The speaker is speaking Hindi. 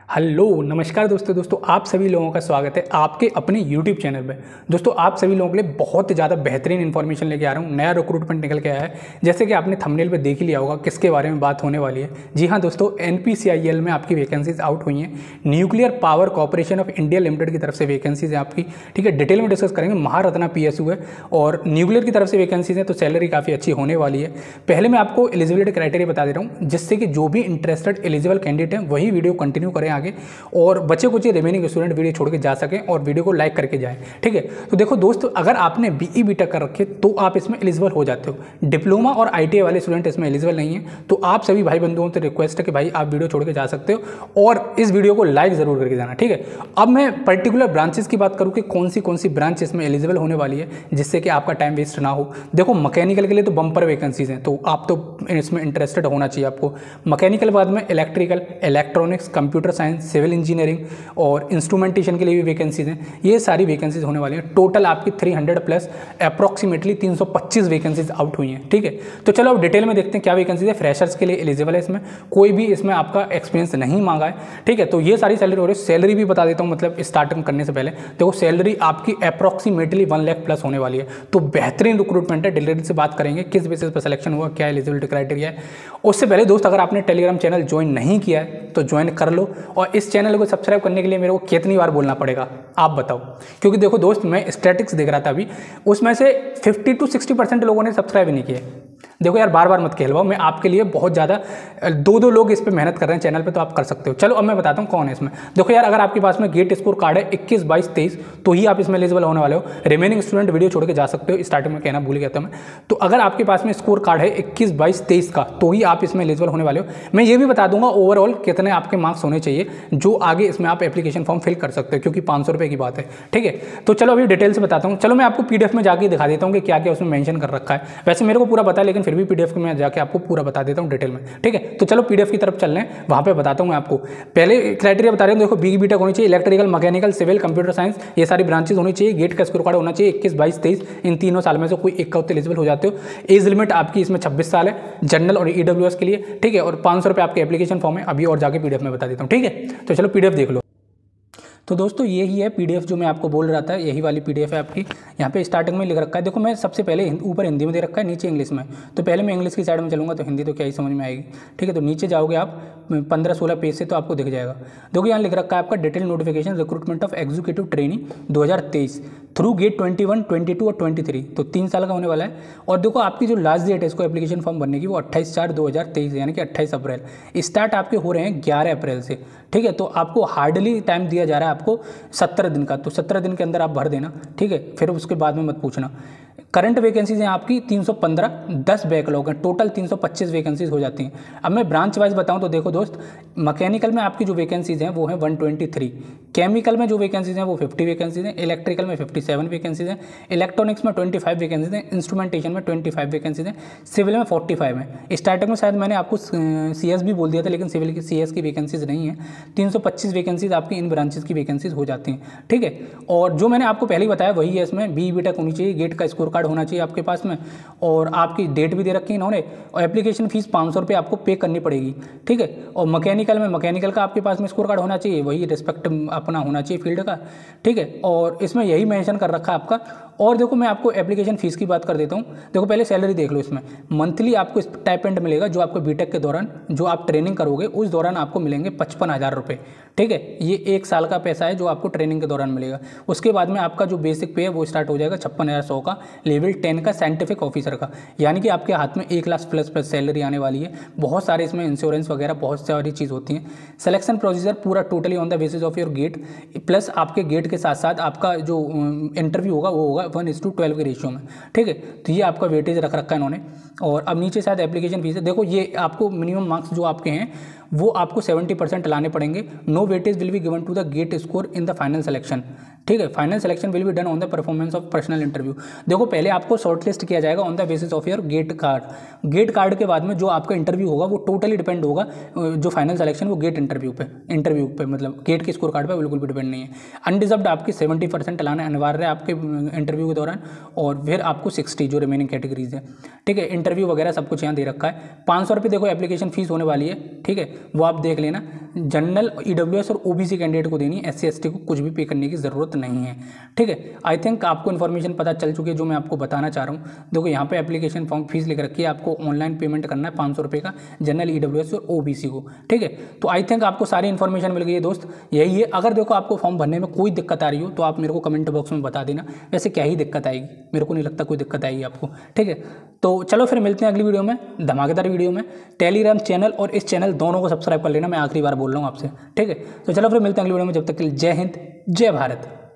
हेलो नमस्कार दोस्तों आप सभी लोगों का स्वागत है आपके अपने YouTube चैनल पे। दोस्तों आप सभी लोगों के लिए बहुत ज़्यादा बेहतरीन इन्फॉर्मेशन लेके आ रहा हूँ। नया रिक्रूटमेंट निकल के आया है, जैसे कि आपने थंबनेल पे देख ही लिया होगा किसके बारे में बात होने वाली है। जी हाँ दोस्तों, NPCIL में आपकी वैकेंसीज आउट हुई हैं। Nuclear power corporation of India limited की तरफ से वैकेंसीज है आपकी, ठीक है। डिटेल में डिस्कस करेंगे। महारत्ना PSU है और न्यूक्लियर की तरफ से वैकेंसीज है, तो सैलरी काफ़ी अच्छी होने वाली है। पहले मैं आपको एलिजिबिलिटी क्राइटेरिया बता दे रहा हूँ, जिससे कि जो भी इंटरेस्टेड एलिजिबल कैंडिडेट हैं वही वीडियो कंटिन्यू करें आगे, और बच्चे कुछ रिमेनिंग स्टूडेंट वीडियो छोड़ के जा सकें और वीडियो को लाइक करके जाएं, ठीक है। तो देखो दोस्त, अगर आपने BE BTech कर रखे तो आप इसमें एलिजिबल हो जाते हो। डिप्लोमा और ITI वाले स्टूडेंट इसमें एलिजिबल नहीं है, तो आप सभी भाई बंधुओं से रिक्वेस्ट है कि भाई आप वीडियो छोड़ के जा सकते हो और इस वीडियो को लाइक जरूर करके जाना, ठीक है। अब मैं पर्टिकुलर ब्रांचेस की बात करूँ कि कौन सी ब्रांच इसमें एलिजिबल होने वाली है, जिससे कि आपका टाइम वेस्ट ना हो। देखो, मैकेनिकल के लिए तो बम्पर वैकेंसीज हैं, तो आप तो इसमें इंटरेस्टेड होना चाहिए आपको। मैकेनिकल बाद में electrical, electronics, computer science, civil engineering और इंस्ट्रूमेंटेशन के लिए भी वैकेंसीज हैं। ये सारी वैकेंसीज होने वाली हैं। टोटल आपकी 300 प्लस अप्रॉक्सीमेटली 325 वैकेंसीज आउट हुई हैं, ठीक है। तो चलो अब डिटेल में देखते हैं क्या वैकेंसीज है। फ्रेशर्स के लिए एलिजिबल है, इसमें कोई भी इसमें आपका एक्सपीरियंस नहीं मांगा है, ठीक है। तो ये सारी सैलरी हो रही है। सैलरी भी बता देता हूँ, मतलब स्टार्टिंग करने से पहले देखो, सैलरी आपकी अप्रॉक्सीमेटली 1 लाख प्लस होने वाली है। तो बेहतरीन रिक्रूटमेंट है। डिटेल से बात करेंगे किस बेसिस पर सिलेक्शन हुआ, क्या एलिजिबिलिटी क्राइटेरिया है। उससे पहले दोस्त, अगर आपने टेलीग्राम चैनल ज्वाइन नहीं किया है तो ज्वाइन कर लो, और इस चैनल को सब्सक्राइब करने के लिए मेरे को कितनी बार बोलना पड़ेगा आप बताओ। क्योंकि देखो दोस्त, मैं स्टैटिक्स देख रहा था अभी, उसमें से 50 to 60% लोगों ने सब्सक्राइब ही नहीं किया। देखो यार, बार बार मत कहलवाओ, मैं आपके लिए बहुत ज़्यादा दो लोग इस पे मेहनत कर रहे हैं चैनल पे, तो आप कर सकते हो। चलो अब मैं बताता हूँ कौन है इसमें। देखो यार, अगर आपके पास में गेट स्कोर कार्ड है 21, 22, 23, तो ही आप इसमें एलिजिबल होने वाले हो। रिमेनिंग स्टूडेंट वीडियो छोड़ के जा सकते हो, स्टार्टिंग में कहना भूल गया था मैं। तो अगर आपके पास में स्कोर कार्ड है 21, 22, 23 का, तो ही आप इसमें एलिजिबल होने वाले हो। मैं ये भी बता दूंगा ओवरऑल कितने आपके मार्क्स होने चाहिए, जो आगे इसमें आप एप्लीकेशन फॉर्म फिल कर सकते हो, क्योंकि 500 रुपये की बात है, ठीक है। तो चलो अभी डिटेल से बताता हूँ। चलो मैं आपको PDF में जाके दिखा देता हूँ कि क्या क्या उसमें मेंशन कर रखा है। वैसे मेरे को पूरा पता है, लेकिन फिर भी PDF में जाके आपको पूरा बता देता हूँ डिटेल में, ठीक है। तो चलो PDF की तरफ चल रहे हैं, वहाँ पे बताता हूँ मैं आपको। पहले क्राइटेरिया बता रहे हैं, देखो BE BTech होनी चाहिए, electrical, mechanical, civil, computer science, ये सारी ब्रांचेज होनी चाहिए। गेट का स्कोर कार्ड होना चाहिए 21, 22, 23, इन तीनों साल में से कोई एक का एलिजिबल हो जाते हो। एज लिमिट आपकी इसमें 26 साल है जनरल और EWS के लिए, ठीक है। और 500 रुपये आपके एप्लीकेशन फॉर्म है। अभी और जाके PDF में बता देता हूँ, ठीक है। तो चलो PDF देख लो। तो दोस्तों यही है PDF जो मैं आपको बोल रहा था, यही वाली PDF है आपकी। यहाँ पे स्टार्टिंग में लिख रखा है, देखो मैं सबसे पहले ऊपर हिंदी में दे रखा है, नीचे इंग्लिश में। तो पहले मैं इंग्लिश की साइड में चलूँगा, तो हिंदी तो क्या ही समझ में आएगी, ठीक है। तो नीचे जाओगे आप 15-16 पेज से, तो आपको दिख जाएगा। देखो यहाँ लिख रखा है आपका detail notification recruitment of executive trainee 2023 through GATE 21, 22 और 23, तो 3 साल का होने वाला है। और देखो आपकी जो लास्ट डेट है इसको एप्लीकेशन फॉर्म भरने की, वो 28/4/2023 यानी कि 28 अप्रैल। स्टार्ट आपके हो रहे हैं 11 अप्रैल से, ठीक है। तो आपको हार्डली टाइम दिया जा रहा है आपको 17 दिन का, तो 17 दिन के अंदर आप भर देना, ठीक है। फिर उसके बाद में मत पूछना। करंट वैकेंसीज हैं आपकी 315, 10 बैकलॉग हैं, टोटल 325 वैकेंसीज हो जाती हैं। अब मैं ब्रांच वाइज बताऊं तो देखो दोस्त, मैकेनिकल में आपकी जो वैकेंसीज हैं वो हैं 123, केमिकल में जो वैकेंसीज हैं वो 50 वैकेंसीज हैं, इलेक्ट्रिकल में 57 वैकेंसीज हैं, इलेक्ट्रॉनिक्स में 25 वैकेंसीज हैं, इंस्ट्रूमेंटेशन में 25 वैकेंसीज हैं, सिविल में 45 हैं। स्टार्टिंग में शायद मैंने आपको CS भी बोल दिया था, लेकिन सिविल की CS की वैकेंसीज नहीं है। 325 वैकेंसीज आपकी इन ब्रांचेज की वैकेंसीज हो जाती हैं, ठीक है। और जो मैंने आपको पहले ही बताया वही है, इसमें BE BTech होनी चाहिए, गेट का स्कोर कार्ड होना चाहिए आपके पास में, और आपकी डेट भी दे रखी है इन्होंने, और एप्लीकेशन फीस 500 रुपये आपको पे करनी पड़ेगी, ठीक है। और मैकेनिकल का आपके पास में स्कोर कार्ड होना चाहिए, वही रिस्पेक्ट अपना होना चाहिए फील्ड का, ठीक है। और इसमें यही मेंशन कर रखा है आपका। और देखो मैं आपको एप्लीकेशन फीस की बात कर देता हूँ। देखो पहले सैलरी देख लो, इसमें मंथली आपको स्टाइपेंड मिलेगा, जो आपको BTech के दौरान जो आप ट्रेनिंग करोगे उस दौरान आपको मिलेंगे 55,000 रुपये, ठीक है। ये 1 साल का पैसा है जो आपको ट्रेनिंग के दौरान मिलेगा। उसके बाद में आपका जो बेसिक पे है वो स्टार्ट हो जाएगा 56,100 का, लेवल 10 का साइंटिफिक ऑफिसर का, यानी कि आपके हाथ में 1 लाख प्लस सैलरी आने वाली है। बहुत सारे इसमें इंश्योरेंस वगैरह बहुत सारी चीज़ होती हैं। सिलेक्शन प्रोसीजर पूरा totally on the basis of your GATE, plus आपके गेट के साथ साथ आपका जो इंटरव्यू होगा वो होगा 1:12 के रेशियो में, ठीक है। तो ये आपका वेटेज रख रखा है इन्होंने। और अब नीचे शायद एप्लीकेशन फीस है, देखो ये आपको मिनिमम मार्क्स जो आपके हैं वो आपको 70% लाने पड़ेंगे। No weightage will be given to the GATE score in the final selection, ठीक है। Final selection will be done on the performance of personal interview. देखो पहले आपको शॉर्ट लिस्ट किया जाएगा on the basis of your GATE card. GATE card के बाद में जो आपका इंटरव्यू होगा वो टोटली डिपेंड होगा, जो फाइनल सिलेक्शन वो गेट इंटरव्यू पे मतलब गेट के स्कोर कार्ड पे बिल्कुल भी डिपेंड नहीं है। अनडिजर्व्ड आपकी 70% लाना अनिवार्य है आपके इंटरव्यू के दौरान, और फिर आपको 60 जो रिमेनिंग कैटेगरीज है, ठीक है। इंटरव्यू वगैरह सब कुछ यहाँ दे रखा है। 500 रुपये देखो एप्लीकेशन फीस होने वाली है, ठीक है, वो आप देख लेना। जनरल, ईडब्ल्यूएस और ओबीसी कैंडिडेट को देनी है, एससी एसटी को कुछ भी पे करने की ज़रूरत नहीं है, ठीक है। आई थिंक आपको इन्फॉर्मेशन पता चल चुकी है जो मैं आपको बताना चाह रहा हूँ। देखो यहाँ पे एप्लीकेशन फॉर्म फीस लिख रखी है, आपको ऑनलाइन पेमेंट करना है 500 रुपये का, जनरल, ईडब्ल्यूएस और ओबीसी को, ठीक है। तो आई थिंक आपको सारी इन्फॉर्मेशन मिल गई है दोस्त, यही है। अगर देखो आपको फॉर्म भरने में कोई दिक्कत आ रही हो तो आप मेरे को कमेंट बॉक्स में बता देना। वैसे क्या ही दिक्कत आएगी, मेरे को नहीं लगता कोई दिक्कत आएगी आपको, ठीक है। तो चलो फिर मिलते हैं अगली वीडियो में, धमाकेदार वीडियो में। टेलीग्राम चैनल और इस चैनल दोनों को सब्सक्राइब कर लेना, मैं आखिरी बार बोल रहा हूँ आपसे, ठीक है। तो चलो फिर मिलते हैं अगली वीडियो में, जब तक के लिए जय हिंद, जय भारत।